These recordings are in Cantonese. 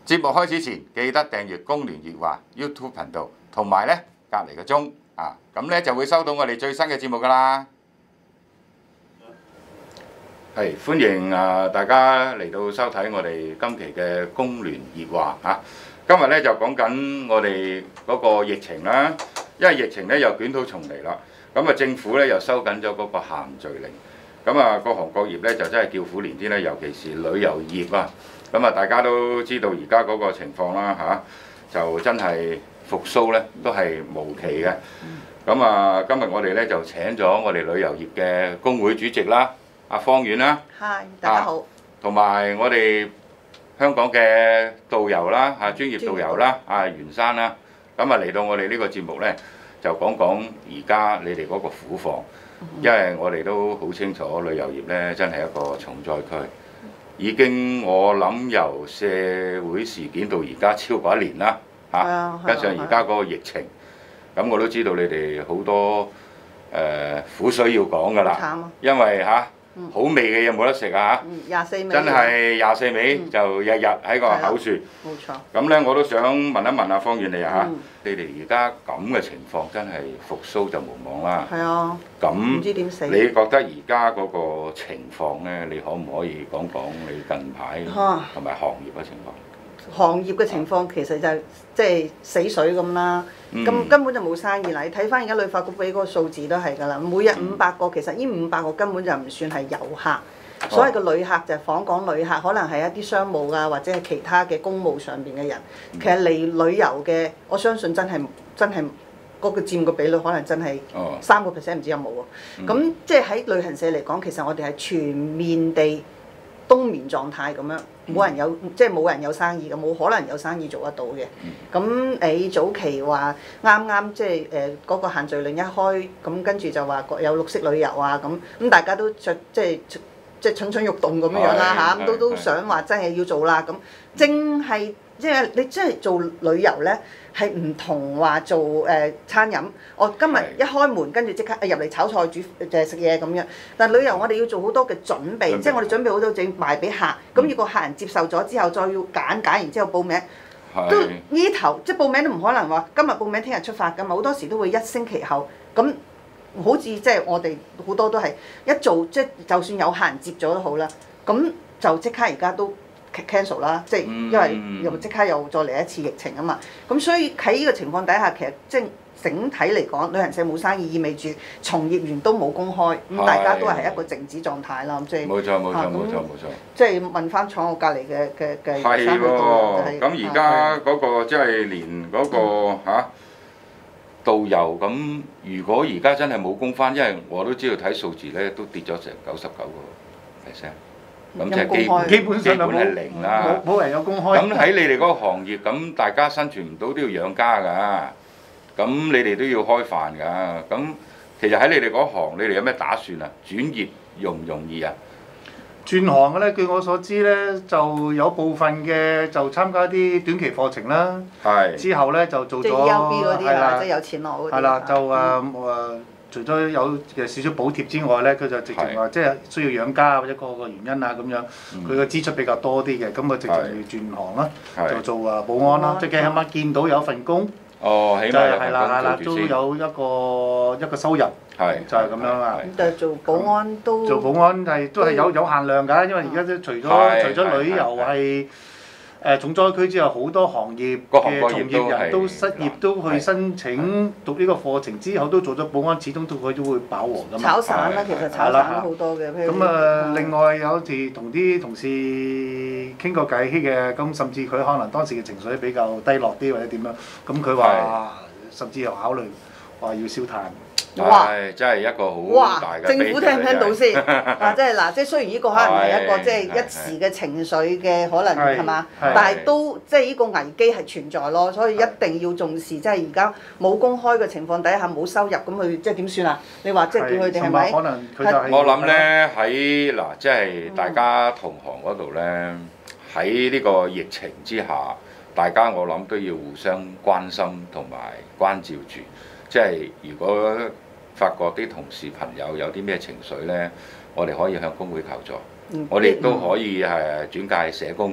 節目開始前記得訂閱工聯熱話 YouTube 頻道，同埋咧隔離個鐘啊，咁咧就會收到我哋最新嘅節目噶啦。係歡迎大家嚟到收睇我哋今期嘅工聯熱話啊！今日咧就講緊我哋嗰個疫情啦，因為疫情咧又捲土重嚟啦，咁政府咧又收緊咗嗰個限聚令，咁各行各業咧就真係叫苦連天啦，尤其是旅遊業啊，大家都知道而家嗰個情況啦就真係復甦咧都係無期嘅。今日我哋咧就請咗我哋旅遊業嘅工會主席啦，阿方遠啦， 大家好， 同埋我哋香港嘅導遊啦，專業導遊啦，袁生啦，嚟到我哋呢個節目呢，就講講而家你哋嗰個苦況，因為我哋都好清楚旅遊業呢真係一個重災區，已經我諗由社會事件到而家超過1年啦，加上而家嗰個疫情，咁我都知道你哋好多苦水要講㗎啦，因為好味嘅嘢冇得食啊 ！24味真係24味就日日喺個口説。 冇錯。 咁咧我都想問一問阿方遠你你哋而家咁嘅情況真係復甦就無望啦。 係啊。咁唔知點死。 你覺得而家嗰個情況咧，你可唔可以講講你近排同埋行業嘅情況？ 行業嘅情況其實就即係死水咁啦，根本就冇生意啦。你睇翻而家旅發局俾嗰個數字都係㗎啦，每日500個，其實呢500個根本就唔算係遊客，所謂嘅旅客就係訪港旅客，可能係一啲商務啊或者係其他嘅公務上邊嘅人。其實嚟旅遊嘅，我相信真係嗰個佔個比率可能真係3%唔知有冇喎。咁即係喺旅行社嚟講，其實我哋係全面地冬眠狀態咁樣。冇人有生意嘅，冇可能有生意做得到嘅。咁你早期話啱即係嗰個限聚令一開，咁跟住就話有綠色旅遊啊咁大家都即係蠢蠢欲動咁樣啦嚇，都想話真係要做啦咁。正係即係你真係做旅遊咧，係唔同話做餐飲。我今日一開門，跟住即刻入嚟炒菜煮食嘢咁樣。但係旅遊我哋要做好多嘅準備，即係我哋準備好多嘢賣俾客。咁如果客人接受咗之後，再要揀然之後報名，都呢頭即係報名都唔可能話今日報名聽日出發㗎嘛。好多時都會1星期後咁。好似即係我哋好多都係一做即係就算有客人接咗都好啦，咁就即刻而家都 cancel 啦，即係因為又即刻又再嚟一次疫情啊嘛，咁所以喺呢個情況底下，其實即係整體嚟講，旅行社冇生意，意味住從業員都冇工開，咁大家都係一個靜止狀態啦，即係冇錯，即係問翻坐我隔離嘅係喎，咁而家嗰個即係連嗰個導遊咁，如果而家真係冇工翻，因為我都知道睇數字咧，都跌咗成99%，咁即係基本係零啦。 冇人有工開。 咁喺你哋嗰個行業，咁大家生存唔到都要養家㗎，咁你哋都要開飯㗎。咁其實喺你哋嗰行，你哋有咩打算啊？轉業容唔容易啊？ 轉行嘅咧，據我所知咧，就有部分嘅就參加啲短期課程啦。之後咧就做咗。即係 ELB 嗰啲啦，即係有錢攞嗰啲。係啦，就除咗有嘅少少補貼之外咧，佢就直情話即係需要養家或者個原因啊咁樣，佢嘅支出比較多啲嘅，咁佢直情要轉行啦，就做保安啦，即係起碼見到有份工。 哦，起碼有份工做住先。都有一個收入。就係咁樣啦。 咁但係做保安都做保安都係有限量㗎，因為而家都除咗旅遊係重災區之後，好多行業嘅從業人都失業，都去申請讀呢個課程之後都做咗保安，始終佢都會飽和㗎嘛。 炒散啦，其實炒散都好多嘅。 咁另外有時同啲同事傾過偈嘅，咁甚至佢可能當時嘅情緒比較低落啲或者點樣，咁佢話甚至又考慮話要燒炭。 哇！ 真係一個好大嘅政府聽唔聽到先？即係雖然呢個可能係一個即係一時嘅情緒嘅可能係嘛，但係都即係呢個危機係存在咯，所以一定要重視。即係而家冇公開嘅情況底下冇收入，咁佢即係點算啊？你話即係叫佢哋係咪？ 我諗咧喺即係大家同行嗰度咧，喺呢個疫情之下，大家我諗都要互相關心同埋關照住。即係如果發覺啲同事朋友有啲咩情緒呢，我哋可以向工會求助，我哋亦都可以轉介社工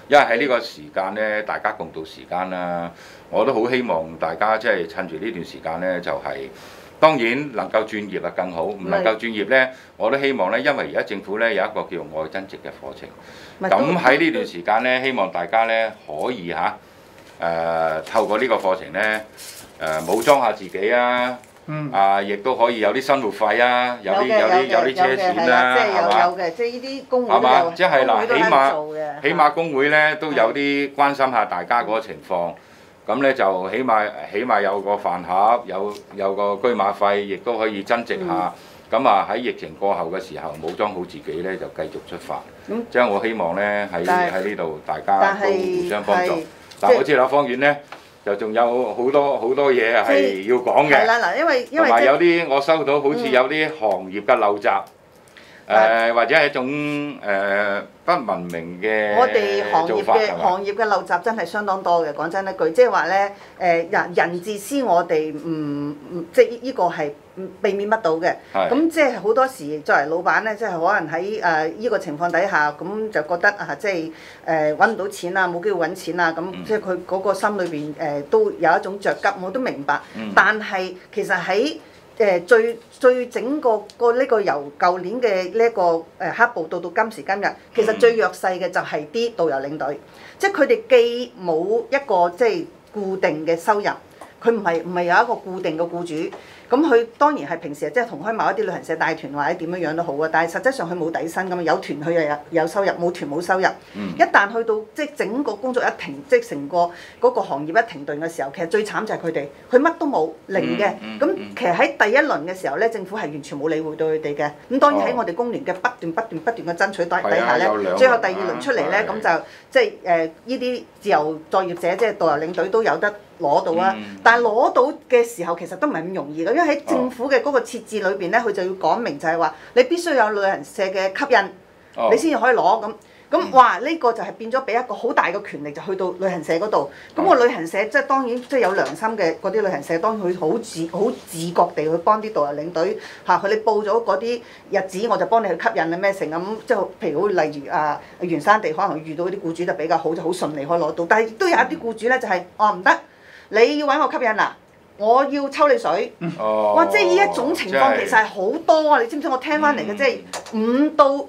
因為喺呢個時間呢，大家共度時間啦，我都好希望大家即係趁住呢段時間呢，就係當然能夠轉業啊更好，唔能夠轉業呢，我都希望呢，因為而家政府呢有一個叫做愛增值嘅課程，咁喺呢段時間呢，希望大家呢可以透過呢個課程呢，武裝下自己啊！亦都可以有啲生活費啊，有啲車錢啦，係嘛？ 有嘅，即係呢啲工會係嘛？即係嗱，起碼工會咧都有啲關心下大家嗰個情況，咁咧就起碼有個飯盒，有個居馬費，亦都可以增值下。咁喺疫情過後嘅時候，武裝好自己咧，就繼續出發。即係我希望咧喺呢度大家都互相幫助。但我知立法院咧。就仲有好多嘢係要講嘅， 係啦嗱，因為同埋有啲我收到好似有啲行業嘅陋習，或者係一種不文明嘅我哋做法係嘛？ 行業嘅陋習真係相當多嘅，講真一句，即係話咧人自私，我哋即係呢個係避免不到嘅。咁即係好多時作為老闆咧，即係可能喺呢個情況底下，咁就覺得即係揾唔到錢啊，冇機會揾錢啊，咁即係佢嗰個心裏邊都有一種着急，我都明白。但係其實喺最整個呢個由舊年嘅呢一個黑暴到今時今日，其實最弱勢嘅就係啲導遊領隊，即係佢哋既冇一個即係固定嘅收入，佢唔係有一個固定嘅僱主。咁佢當然係平時即係同開某一啲旅行社帶團或者點樣樣都好啊，但係實質上佢冇底薪㗎嘛，有團佢又有收入，冇團冇收入。一旦去到即係整個工作一停，即係成個嗰個行業一停頓嘅時候，其實最慘就係佢哋，佢乜都冇零嘅。咁其實喺第一輪嘅時候咧，政府係完全冇理會到佢哋嘅。咁當然喺我哋工聯嘅不斷嘅爭取底下咧，最後第二輪出嚟咧，咁就即係呢啲自由作業者，即係導遊領隊都有得攞到啊！但係攞到嘅時候其實都唔係咁容易嘅，因為喺政府嘅嗰個設置裏邊咧，佢就要講明就係話你必須有旅行社嘅吸引，你先至可以攞咁。咁哇！呢個就係變咗俾一個好大嘅權力，就去到旅行社嗰度。咁個旅行社即係當然即係有良心嘅嗰啲旅行社，當然佢好自覺地去幫啲導遊領隊嚇，佢哋報咗嗰啲日子，我就幫你去吸引啊咩成咁。即係譬如好例如原生地可能遇到啲僱主就比較好，就好順利可以攞到。但係亦都有一啲僱主咧就係唔得，你要揾我吸引嗱，我要抽你水。哇！即係呢一種情況其實係好多啊！你知唔知我聽翻嚟嘅即係5到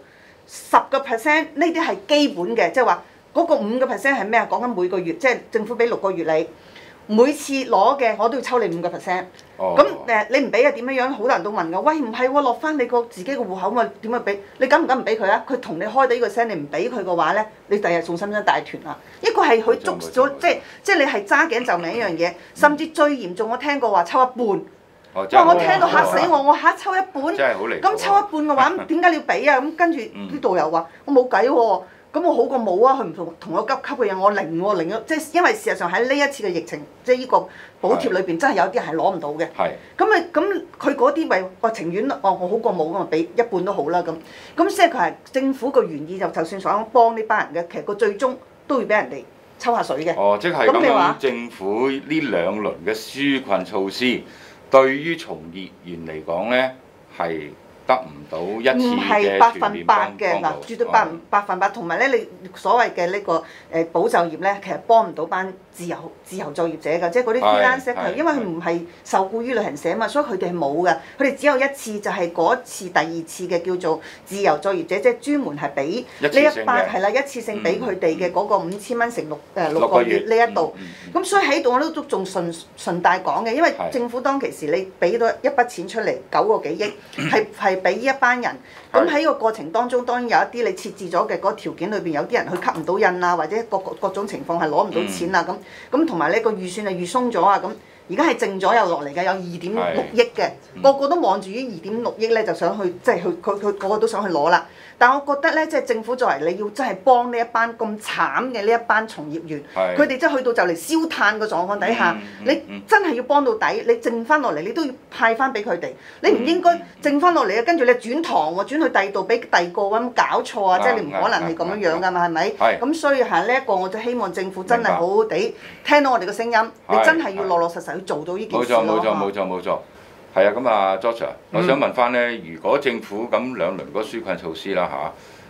10%呢啲係基本嘅，即係話嗰個5%係咩啊？講緊每個月，即係政府俾6個月你，每次攞嘅我都要抽你5%。咁你唔俾啊點樣樣？好多人都問㗎，喂唔係喎，落翻你個自己個戶口嘛？點樣俾？你敢唔敢唔俾佢啊？佢同你開到呢個聲，你唔俾佢嘅話咧，你第日仲使唔使帶團啊？一個係佢捉咗，即係你係揸頸就命一樣嘢，甚至最嚴重我聽過話抽一半。哇！我聽到嚇死我，我嚇抽一半，咁抽一半嘅話，咁點解你要俾啊？咁跟住啲導遊話：我冇計喎，咁我好過冇啊！佢唔同我急嘅嘢，我零喎零咗，即係因為事實上喺呢一次嘅疫情，即係呢個補貼裏邊，真係有啲係攞唔到嘅。咁佢嗰啲咪話情願我好過冇咁咪俾一半都好啦咁。咁即係佢係政府個原意就算想幫呢班人嘅，其實個最終都要俾人哋抽下水嘅。 即係咁樣，政府呢2輪嘅紓困措施。對於從業員嚟講呢，係得唔到一次嘅全面幫助。 嗱，絕對100%。同埋咧，你所謂嘅呢個保就業咧，其實幫唔到班自由作業者㗎，即係嗰啲 freelancer，因為佢唔係受僱於旅行社啊嘛，所以佢哋係冇㗎。佢哋只有一次，就係嗰次第2次嘅叫做自由作業者，即係專門係俾呢一班係啦，一次性俾佢哋嘅嗰個5000蚊乘6個月呢一度。咁所以喺度我都仲順帶講嘅，因為政府當其時你俾咗一筆錢出嚟9個幾億，係俾呢一班人。咁喺個過程當中，當然有一啲你設置咗嘅嗰個條件裏邊，有啲人佢吸唔到印啊，或者各種情況係攞唔到錢啊咁同埋呢個預算就預鬆咗啊咁，而家係剩咗又落嚟嘅，有2.6億嘅，個個都望住呢2.6億咧，就想去即係佢個個都想去攞啦。但係我覺得咧，即係政府作為你要真係幫呢一班咁慘嘅呢一班從業員，佢哋真係去到就嚟燒炭嘅狀況底下，你真係要幫到底，你剩翻落嚟你都要派翻俾佢哋，你唔應該剩翻落嚟啊，跟住你轉堂喎，轉去第二度俾第二個咁搞錯啊！即係你唔可能係咁樣樣㗎嘛，係咪？咁所以係呢一個，我就希望政府真係好好地聽到我哋嘅聲音，你真係要落落實實去做到呢件事咯。 冇錯。係啊，咁啊 George，我想問翻咧，如果政府咁2輪嗰紓困措施啦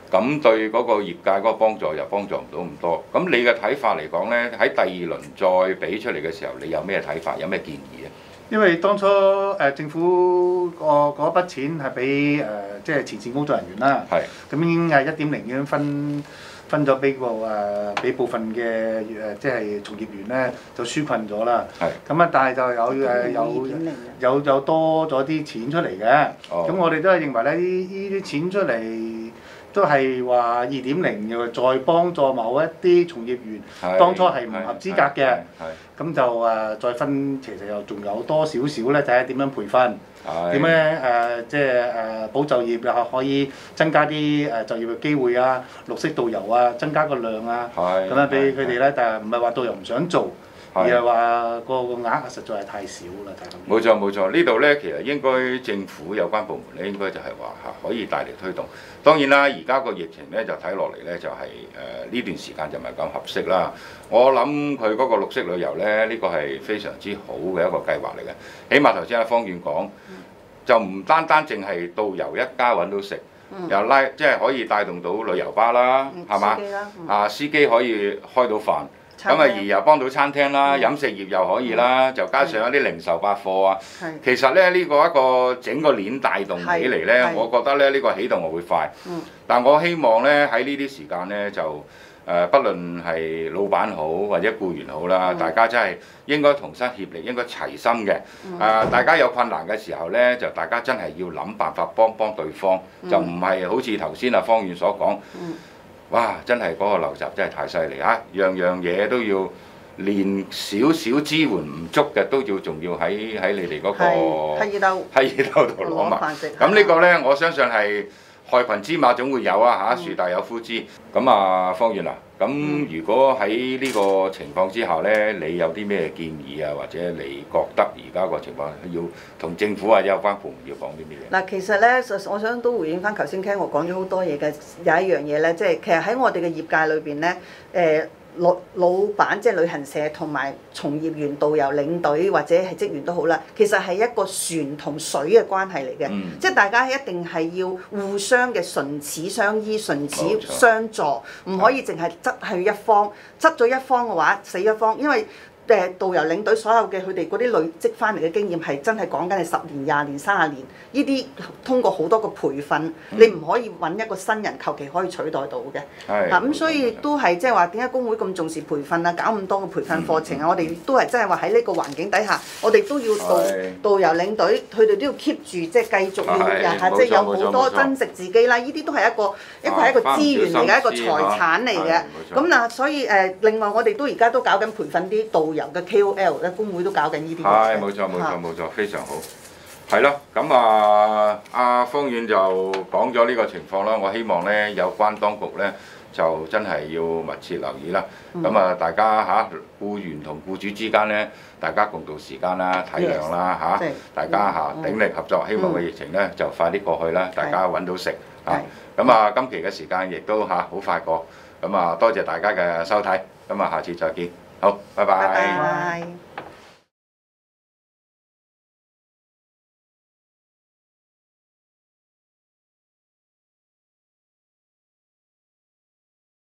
咁對嗰個業界嗰個幫助又幫助唔到咁多。咁你嘅睇法嚟講呢，喺第二輪再俾出嚟嘅時候，你有咩睇法？有咩建議咧？ 因為當初政府嗰筆錢係俾即係前線工作人員啦，咁已經係1.0已經分咗俾俾部分嘅即係從業員咧就紓困咗啦。咁啊，但係就有多咗啲錢出嚟嘅。咁我哋都係認為咧，呢啲錢出嚟都係話2.0，又再幫助某一啲從業員，當初係唔合資格嘅。咁就再分，其實又仲有多少少咧，睇下點樣培訓，點樣即係保就業又可以增加啲就業嘅機會啊，綠色導遊啊，增加個量啊，咁樣俾佢哋咧，但係唔係話導遊唔想做，而係話個額實在係太少啦，就係咁。 冇錯冇錯，呢度咧其實應該政府有關部門咧，應該就係話可以大力推動。當然啦，而家個疫情咧就睇落嚟咧就係呢段時間就唔係咁合適啦。我諗佢嗰個綠色旅遊咧，呢個係非常之好嘅一個計劃嚟嘅。起碼頭先阿方遠講，就唔單單淨係導遊一家揾到食，又即係可以帶動到旅遊巴啦，係嘛？司機可以開到飯。咁啊，而又幫到餐廳啦，飲食業又可以啦，就加上一啲零售百貨啊。其實咧，呢個一個整個鏈帶動起嚟咧，我覺得咧呢個起動會快。但我希望咧喺呢啲時間咧就不論係老闆好或者僱員好啦，大家真係應該同心協力，應該齊心嘅。大家有困難嘅時候咧，就大家真係要諗辦法幫對方，就唔係好似頭先阿方遠所講。哇！真係嗰個流習真係太犀利嚇，樣樣嘢都要連少少支援唔足嘅都仲要喺你哋嗰個閪耳兜度攞埋。咁呢個呢，我相信係害群之馬總會有啊嚇，樹大有枯枝。咁啊，方遠啊，咁如果喺呢個情況之下呢，你有啲咩建議啊，或者你覺得而家個情況要同政府啊有關部門要講啲咩嘢？ 嗱，其實呢，我想都回應翻頭先聽我講咗好多嘢嘅，有一樣嘢呢，即係其實喺我哋嘅業界裏邊呢，老闆即係旅行社同埋從業員、導遊、領隊或者係職員都好啦，其實係一個船同水嘅關係嚟嘅，即係大家一定係要互相嘅唇齒相依、唇齒相助，唔可以淨係側去一方，側咗一方嘅話死一方，因為導遊領隊所有嘅佢哋嗰啲累積翻嚟嘅經驗係真係講緊係10年、20年、30年，呢啲通過好多個培訓，你唔可以揾一個新人求其可以取代到嘅。咁所以都係即係話點解工會咁重視培訓啊？搞咁多嘅培訓課程啊！我哋都係真係話喺呢個環境底下，我哋都要導遊領隊，佢哋都要 keep 住即係繼續要即係有好多珍惜自己啦！呢啲都係一個資源嚟嘅，一個財產嚟嘅。咁嗱，所以另外我哋都而家都搞緊培訓啲導遊嘅 KOL 嘅工會都搞緊呢啲。 係冇錯，非常好。係咯，咁阿方遠就講咗呢個情況啦。我希望咧有關當局咧就真係要密切留意啦。咁大家僱員同僱主之間咧，大家共度時間啦、體諒啦大家鼎力合作，希望個疫情咧就快啲過去啦，大家揾到食咁今期嘅時間亦都好快過。咁多謝大家嘅收睇，咁下次再見。好，拜拜。